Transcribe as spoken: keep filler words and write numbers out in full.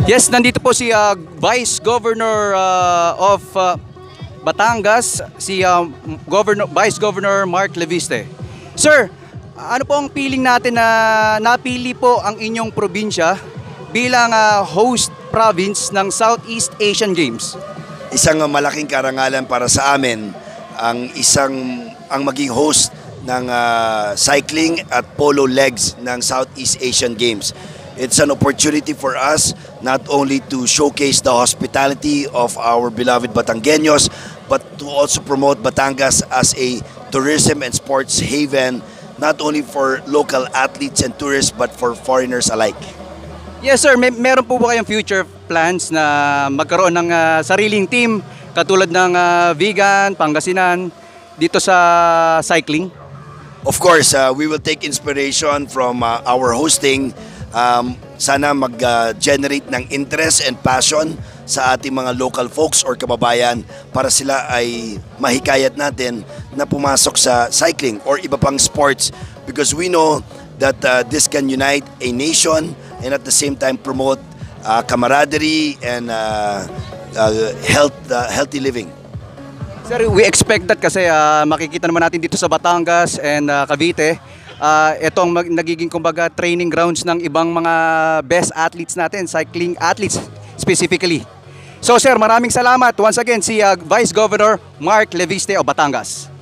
Yes, nandito po si uh, Vice Governor uh, of uh, Batangas, si uh, Governor, Vice Governor Mark Leviste. Sir, ano po ang feeling natin na napili po ang inyong probinsya bilang uh, host province ng Southeast Asian Games? Isang malaking karangalan para sa amin ang isang ang maging host ng uh, cycling at polo legs ng Southeast Asian Games. It's an opportunity for us not only to showcase the hospitality of our beloved Batangueños, but to also promote Batangas as a tourism and sports haven, not only for local athletes and tourists, but for foreigners alike. Yes sir, May meron po ba kayong future plans na magkaroon ng uh, sariling team katulad ng uh, Vigan, Pangasinan dito sa cycling? Of course, uh, we will take inspiration from uh, our hosting. Um, sana mag-generate uh, ng interest and passion sa ating mga local folks or kababayan para sila ay mahikayat natin na pumasok sa cycling or iba pang sports, because we know that uh, this can unite a nation and at the same time promote uh, camaraderie and uh, uh, health, uh, healthy living. Sir, we expect that kasi uh, makikita naman natin dito sa Batangas and uh, Cavite, uh, itong mag- nagiging kumbaga training grounds ng ibang mga best athletes natin, cycling athletes specifically. So sir, maraming salamat once again si uh, Vice Governor Mark Leviste of Batangas.